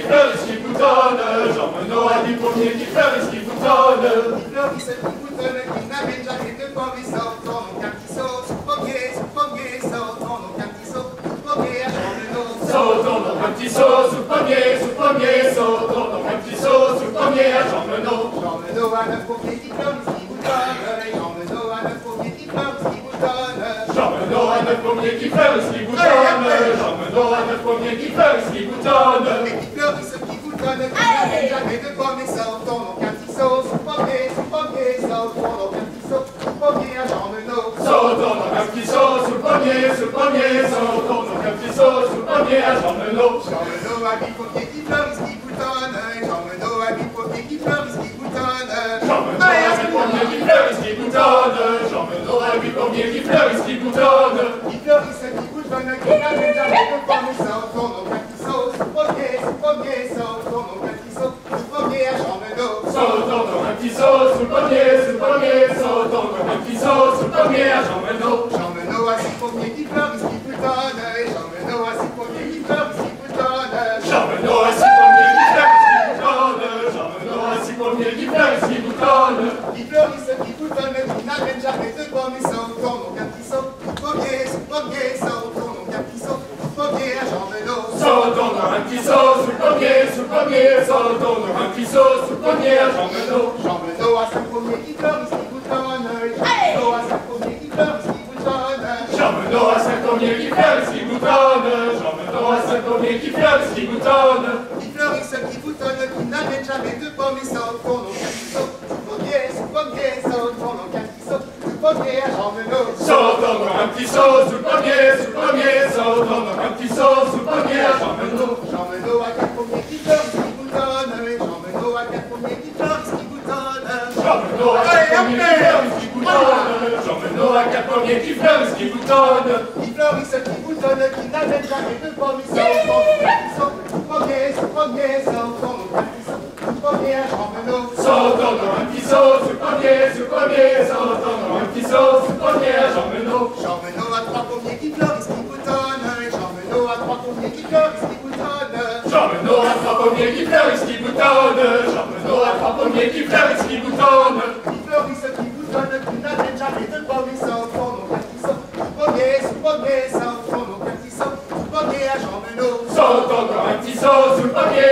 fleurissent, qui boutonnent. Jean Menot a dit pommiers qui fleurissent, qui boutonnent. Qui fleurissent, qui boutonnent, qui n'amènent jamais de pommes et sortent dans nos cartisseaux. Sous pommier, sortent dans nos cartisseaux. Sous pommier à Jean Menot. Sautons dans un petit saut, sous pommier, sautons dans un petit saut, sous pommier à Jean Menot. Jean Menot a 9 pommiers qui fleurissent, qui boutonnent. Jean Menot a 9 pommiers qui fleurissent, qui boutonnent. Jean Menot a 9 pommiers qui fleurissent, qui boutonnent. Jean Menot a 9 pommiers qui fleurissent, qui boutonnent. Et qui fleurissent, qui boutonnent, qui n'amènent jamais de pommes et sortent dans nos cartisseaux. Sous pommier, sortent dans nos cartisseaux. Sous pommier à Jean Menot. Sautons dans un petit saut, sous pommier, sautons dans un petit saut, sous pommier à Jean Menot. Jean Menot a 8 pommiers qui fleurissent, qui boutonnent. Jean Menot a 8 pommiers qui fleurissent, qui boutonnent. Jean Menot a 8 pommiers qui fleurissent, qui boutonnent. Jean Menot a 8 pommiers qui fleurissent, qui boutonnent. Qui fleurissent, qui boutonnent, qui n'amènent jamais de pommes et sortent dans nos cartisseaux. Sous pommier, sortent dans nos cartisseaux. Sous pommier à Jean Menot. Sautons dans un petit saut, sous pommier, sautons dans un petit saut, sous pommier à Jean Menot. Jean Menot a 6 pommiers qui fleurissent, qui boutonnent. Jean Menot a 6 pommiers qui fleurissent, qui boutonnent. Jean Menot a 6 pommiers qui fleurissent, qui boutonnent. Jean Menot a 6 pommiers qui fleurissent, qui boutonnent. Qui fleurissent, qui boutonnent, qui n'amènent jamais de pommes et sortent dans nos cartisseaux. Sous pommier, sortent dans nos cartisseaux. Sous pommier à Jean Menot. Sautons dans un petit saut, sous pommier, sautons dans un petit saut, sous pommier à Jean Menot. Jean Menot a 5 pommiers qui fleurissent, qui boutonnent. Jean Menot a 5 pommiers qui fleurissent, qui boutonnent. Jean Menot a 5 pommiers qui fleurissent, qui boutonnent. Jean Menot a 5 pommiers qui fleurissent, qui boutonnent. Qui fleurissent, qui boutonnent, qui n'amènent jamais de pommes et sortent dans nos cartisseaux. Sous pommier, sortent dans nos cartisseaux. Sous pommier à Jean Menot. Sautons dans un petit saut, sous pommier, sautons dans un petit saut, sous pommier à Jean Menot. Jean Menot a 4 pommiers qui fleurissent, qui boutonnent. Jean Menot a 4 pommiers qui fleurissent, qui boutonnent. Jean Menot a 4 pommiers qui fleurissent, qui boutonnent. Jean Menot a 4 pommiers qui fleurissent, qui boutonnent. Qui fleurissent, qui boutonnent, qui n'amènent jamais de pommes et sortent dans nos cartisseaux. Sous pommier, sortent dans nos cartisseaux. Sous pommier à Jean Menot. Sautons dans un petit saut, sous pommier, sautons dans un petit saut, sous pommier à Jean Menot. Jean Menot a 3 pommiers qui fleurissent, qui boutonnent. Jean Menot a 3 pommiers qui fleurissent, qui boutonnent. Jean Menot a 3 pommiers qui fleurissent, qui boutonnent. Jean Menot a 3 pommiers qui fleurissent, qui boutonnent. Qui fleurissent, qui boutonnent, qui n'amènent jamais de pommes et sortent dans nos cartisseaux. Sous pommier, sortent dans nos cartisseaux. Sous pommier à Jean Menot. Sautons dans un petit saut, sous pommier,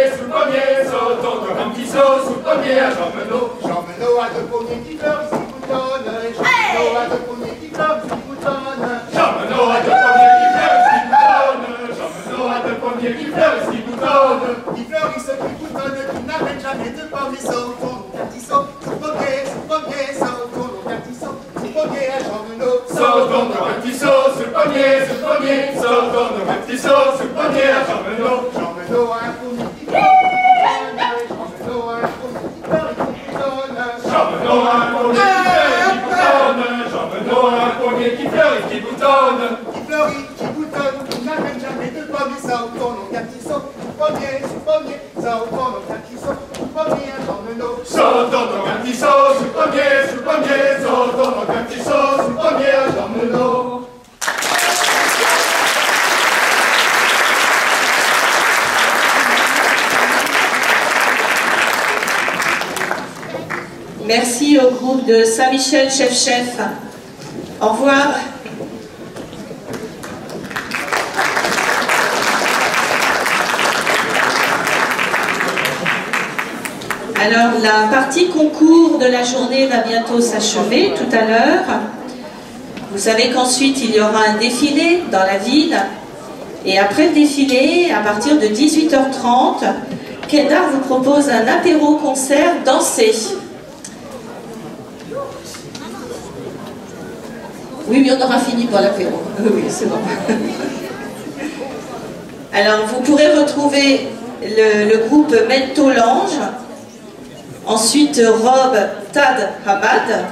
sautons dans un petit saut, sous pommier à Jean Menot. Jean Menot a 2 pommiers qui fleurissent, qui boutonnent. Jean Menot a 2 pommiers qui fleurissent, qui boutonnent. Jean Menot a 2 pommiers qui fleurissent, qui boutonnent. Jean Menot a 2 pommiers qui fleurissent, qui boutonnent. Qui fleurissent, qui boutonnent, qui n'amènent jamais de pommes et sortent dans nos cartisseaux. Sous pommier, sortent dans nos cartisseaux. Sous pommier à Jean Menot. Sautons dans un petit saut, sous pommier, sautons dans un petit saut, sous pommier à Jean Menot. Jean Menot a 1 pommier qui fleurissent, Jean Menot a 1 pommier qui fleurissent, qui boutonnent. Jean Menot a 1 pommier qui fleurissent, qui boutonnent. Jean Menot a 1 pommier qui fleurissent, qui boutonnent. Qui fleurit, qui boutonne, qui n'amène jamais de pommes et sortent dans nos cartisseaux. Sous pommier, sortent dans nos cartisseaux. Sous pommier à Jean Menot. Sautons dans un petit saut, sous pommier, sautons dans un petit saut, sous pommier à Jean Menot. Merci au groupe de Saint-Michel Chef. Au revoir. Alors, la partie concours de la journée va bientôt s'achever tout à l'heure. Vous savez qu'ensuite, il y aura un défilé dans la ville. Et après le défilé, à partir de 18h30, Kedar vous propose un apéro-concert dansé. Oui, mais on aura fini pour l'apéro. Oui, c'est bon. Alors, vous pourrez retrouver le groupe Mento Lange. Ensuite, Rob Tad Hamad.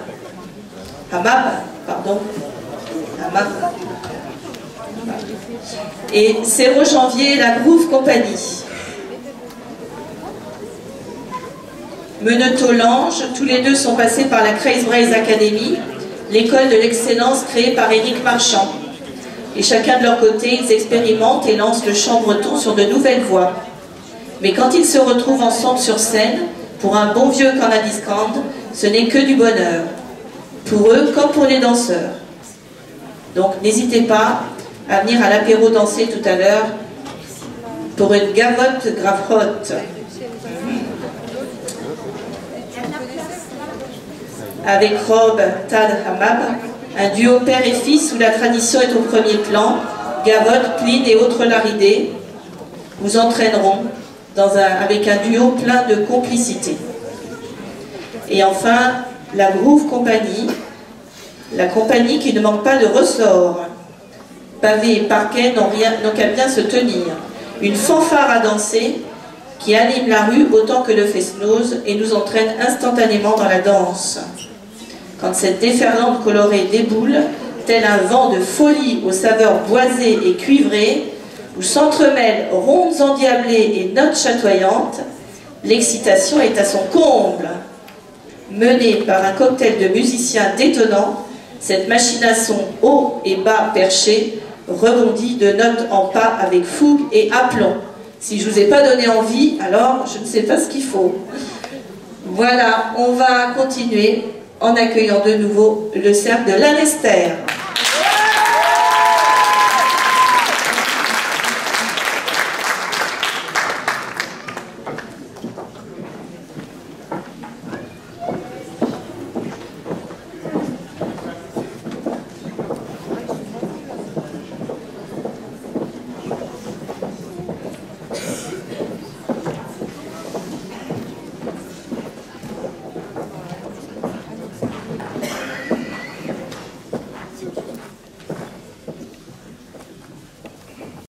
Et 0 janvier, la Groove Company. Meneteau Lange, tous les deux sont passés par la Craze Braze Academy, l'école de l'excellence créée par Éric Marchand. Et chacun de leur côté, ils expérimentent et lancent le chant breton sur de nouvelles voies. Mais quand ils se retrouvent ensemble sur scène, pour un bon vieux Canadiscand, ce n'est que du bonheur. Pour eux comme pour les danseurs. Donc n'hésitez pas à venir à l'apéro danser tout à l'heure pour une gavotte gravrotte. Avec Rob Tad Hamab, un duo père et fils où la tradition est au premier plan, gavotte, clean et autres laridés vous entraîneront avec un duo plein de complicité. Et enfin, la Groove Company, la compagnie qui ne manque pas de ressort. Pavés et parquets n'ont qu'à bien se tenir. Une fanfare à danser qui anime la rue autant que le fest-noz et nous entraîne instantanément dans la danse. Quand cette déferlante colorée déboule, tel un vent de folie aux saveurs boisées et cuivrées, où s'entremêlent rondes endiablées et notes chatoyantes, l'excitation est à son comble. Menée par un cocktail de musiciens détonnants, cette machine à son haut et bas perché rebondit de note en pas avec fougue et aplomb. Si je ne vous ai pas donné envie, alors je ne sais pas ce qu'il faut. Voilà, on va continuer en accueillant de nouveau le cercle de l'Anester.